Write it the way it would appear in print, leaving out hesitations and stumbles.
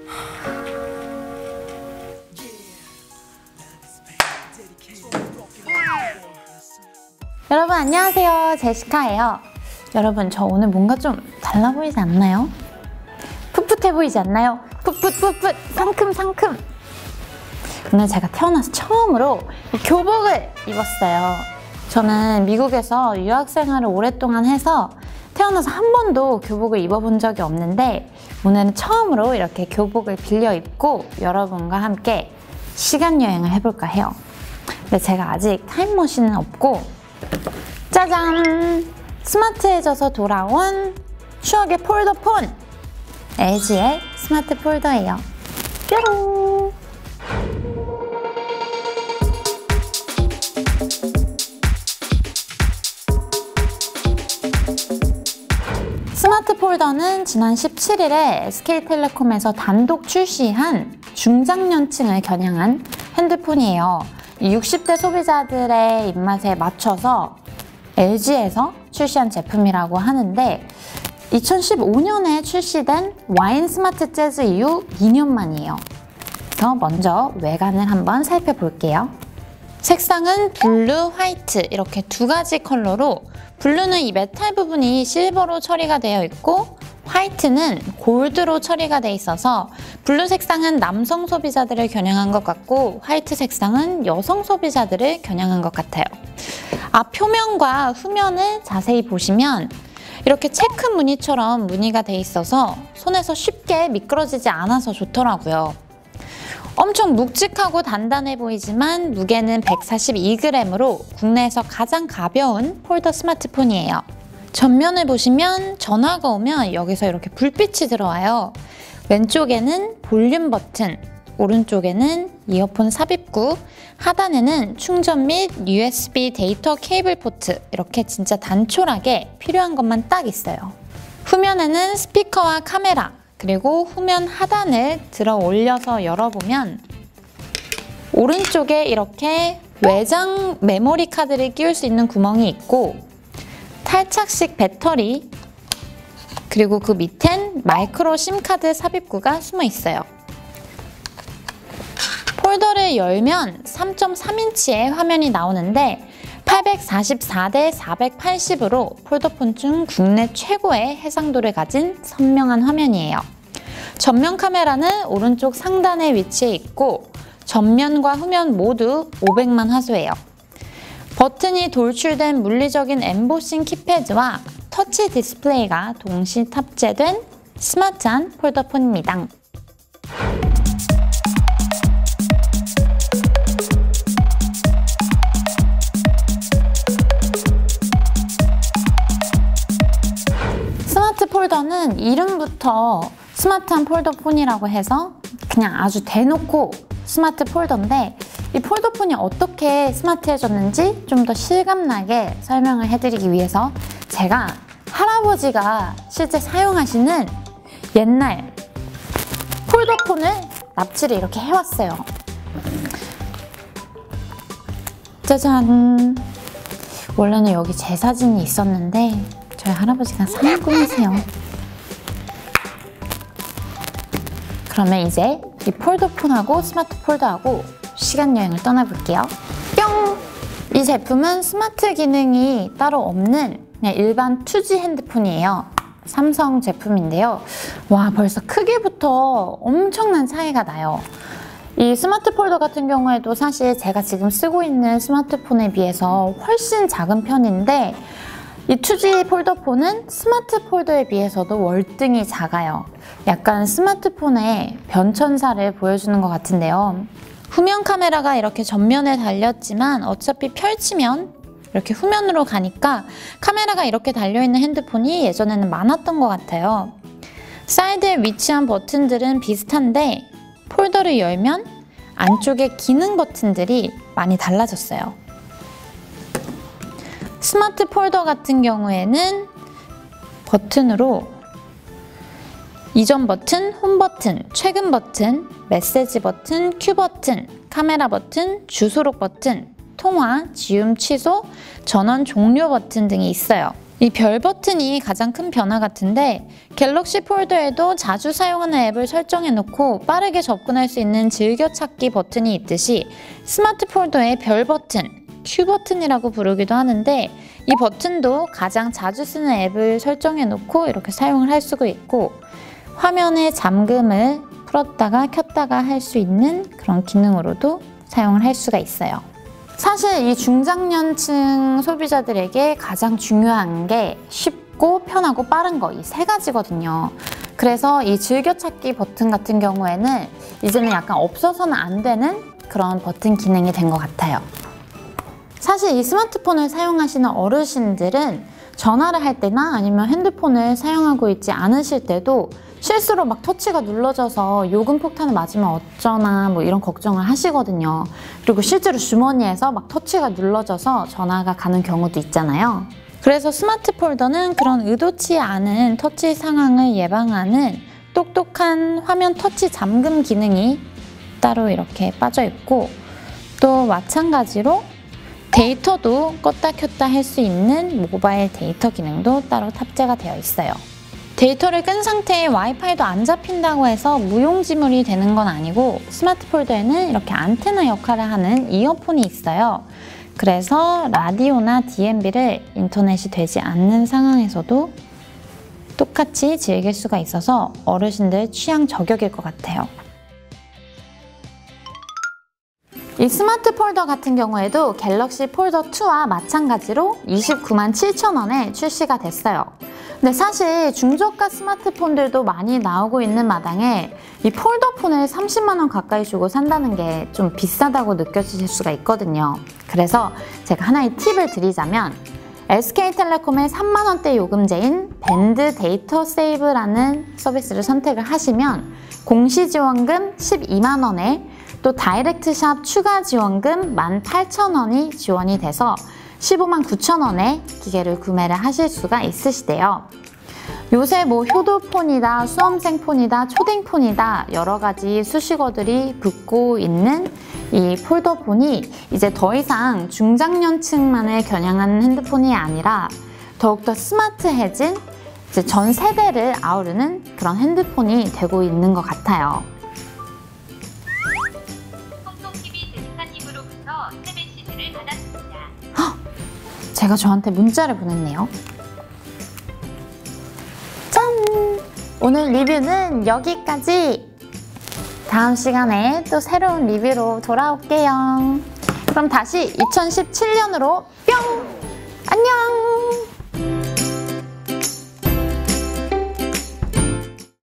여러분 안녕하세요, 제시카예요. 여러분 저 오늘 뭔가 좀 달라 보이지 않나요? 풋풋해 보이지 않나요? 풋풋풋풋 상큼상큼. 오늘 제가 태어나서 처음으로 교복을 입었어요. 저는 미국에서 유학 생활을 오랫동안 해서 태어나서 한 번도 교복을 입어본 적이 없는데 오늘은 처음으로 이렇게 교복을 빌려 입고 여러분과 함께 시간여행을 해볼까 해요. 근데 제가 아직 타임머신은 없고 짜잔! 스마트해져서 돌아온 추억의 폴더폰! LG의 스마트 폴더예요. 뾰롱! 스마트 폴더는 지난 17일에 SK텔레콤에서 단독 출시한 중장년층을 겨냥한 핸드폰이에요. 60대 소비자들의 입맛에 맞춰서 LG에서 출시한 제품이라고 하는데 2015년에 출시된 와인 스마트 재즈 이후 2년 만이에요. 그래서 먼저 외관을 한번 살펴볼게요. 색상은 블루, 화이트 이렇게 두 가지 컬러로 블루는 이 메탈 부분이 실버로 처리가 되어 있고 화이트는 골드로 처리가 되어 있어서 블루 색상은 남성 소비자들을 겨냥한 것 같고 화이트 색상은 여성 소비자들을 겨냥한 것 같아요. 앞 표면과 후면을 자세히 보시면 이렇게 체크 무늬처럼 무늬가 돼 있어서 손에서 쉽게 미끄러지지 않아서 좋더라고요. 엄청 묵직하고 단단해 보이지만 무게는 142g으로 국내에서 가장 가벼운 폴더 스마트폰이에요. 전면을 보시면 전화가 오면 여기서 이렇게 불빛이 들어와요. 왼쪽에는 볼륨 버튼, 오른쪽에는 이어폰 삽입구, 하단에는 충전 및 USB 데이터 케이블 포트 이렇게 진짜 단촐하게 필요한 것만 딱 있어요. 후면에는 스피커와 카메라 그리고 후면 하단을 들어 올려서 열어보면 오른쪽에 이렇게 외장 메모리 카드를 끼울 수 있는 구멍이 있고 탈착식 배터리 그리고 그 밑엔 마이크로 심카드 삽입구가 숨어 있어요. 폴더를 열면 3.3인치의 화면이 나오는데 844대 480으로 폴더폰 중 국내 최고의 해상도를 가진 선명한 화면이에요. 전면 카메라는 오른쪽 상단에 위치해 있고 전면과 후면 모두 500만 화소예요. 버튼이 돌출된 물리적인 엠보싱 키패드와 터치 디스플레이가 동시 탑재된 스마트한 폴더폰입니다. 스마트 폴더는 이름부터 스마트한 폴더폰이라고 해서 그냥 아주 대놓고 스마트 폴더인데 이 폴더폰이 어떻게 스마트해졌는지 좀 더 실감나게 설명을 해드리기 위해서 제가 할아버지가 실제 사용하시는 옛날 폴더폰을 납치를 이렇게 해왔어요. 짜잔! 원래는 여기 제 사진이 있었는데 저희 할아버지가 사기꾼이세요. 그러면 이제 이 폴더폰하고 스마트 폴더하고 시간여행을 떠나볼게요. 뿅! 이 제품은 스마트 기능이 따로 없는 그냥 일반 2G 핸드폰이에요. 삼성 제품인데요. 와, 벌써 크기부터 엄청난 차이가 나요. 이 스마트 폴더 같은 경우에도 사실 제가 지금 쓰고 있는 스마트폰에 비해서 훨씬 작은 편인데 이 2G 폴더폰은 스마트 폴더에 비해서도 월등히 작아요. 약간 스마트폰의 변천사를 보여주는 것 같은데요. 후면 카메라가 이렇게 전면에 달렸지만 어차피 펼치면 이렇게 후면으로 가니까 카메라가 이렇게 달려있는 핸드폰이 예전에는 많았던 것 같아요. 사이드에 위치한 버튼들은 비슷한데 폴더를 열면 안쪽에 기능 버튼들이 많이 달라졌어요. 스마트 폴더 같은 경우에는 버튼으로 이전 버튼, 홈 버튼, 최근 버튼, 메시지 버튼, 큐 버튼, 카메라 버튼, 주소록 버튼, 통화, 지움 취소, 전원 종료 버튼 등이 있어요. 이 별 버튼이 가장 큰 변화 같은데 갤럭시 폴더에도 자주 사용하는 앱을 설정해 놓고 빠르게 접근할 수 있는 즐겨찾기 버튼이 있듯이 스마트 폴더의 별 버튼, Q 버튼이라고 부르기도 하는데 이 버튼도 가장 자주 쓰는 앱을 설정해 놓고 이렇게 사용을 할 수가 있고 화면의 잠금을 풀었다가 켰다가 할 수 있는 그런 기능으로도 사용을 할 수가 있어요. 사실 이 중장년층 소비자들에게 가장 중요한 게 쉽고 편하고 빠른 거, 이 세 가지거든요. 그래서 이 즐겨찾기 버튼 같은 경우에는 이제는 약간 없어서는 안 되는 그런 버튼 기능이 된 것 같아요. 사실 이 스마트폰을 사용하시는 어르신들은 전화를 할 때나 아니면 핸드폰을 사용하고 있지 않으실 때도 실수로 막 터치가 눌러져서 요금 폭탄을 맞으면 어쩌나 뭐 이런 걱정을 하시거든요. 그리고 실제로 주머니에서 막 터치가 눌러져서 전화가 가는 경우도 있잖아요. 그래서 스마트 폴더는 그런 의도치 않은 터치 상황을 예방하는 똑똑한 화면 터치 잠금 기능이 따로 이렇게 빠져 있고 또 마찬가지로 데이터도 껐다 켰다 할 수 있는 모바일 데이터 기능도 따로 탑재가 되어 있어요. 데이터를 끈 상태에 와이파이도 안 잡힌다고 해서 무용지물이 되는 건 아니고 스마트 폴더에는 이렇게 안테나 역할을 하는 이어폰이 있어요. 그래서 라디오나 DMB를 인터넷이 되지 않는 상황에서도 똑같이 즐길 수가 있어서 어르신들 취향 저격일 것 같아요. 이 스마트 폴더 같은 경우에도 갤럭시 폴더 2와 마찬가지로 29만 7천 원에 출시가 됐어요. 근데 사실 중저가 스마트폰들도 많이 나오고 있는 마당에 이 폴더폰을 30만 원 가까이 주고 산다는 게 좀 비싸다고 느껴지실 수가 있거든요. 그래서 제가 하나의 팁을 드리자면 SK텔레콤의 3만 원대 요금제인 밴드 데이터 세이브라는 서비스를 선택을 하시면 공시지원금 12만 원에 또 다이렉트샵 추가 지원금 18,000원이 지원이 돼서 15만 9천 원에 기계를 구매를 하실 수가 있으시대요. 요새 뭐 효도폰이다, 수험생폰이다, 초딩폰이다 여러 가지 수식어들이 붙고 있는 이 폴더폰이 이제 더 이상 중장년층만을 겨냥한 핸드폰이 아니라 더욱더 스마트해진 이제 전 세대를 아우르는 그런 핸드폰이 되고 있는 것 같아요. 제가 저한테 문자를 보냈네요. 짠! 오늘 리뷰는 여기까지! 다음 시간에 또 새로운 리뷰로 돌아올게요. 그럼 다시 2017년으로 뿅! 안녕!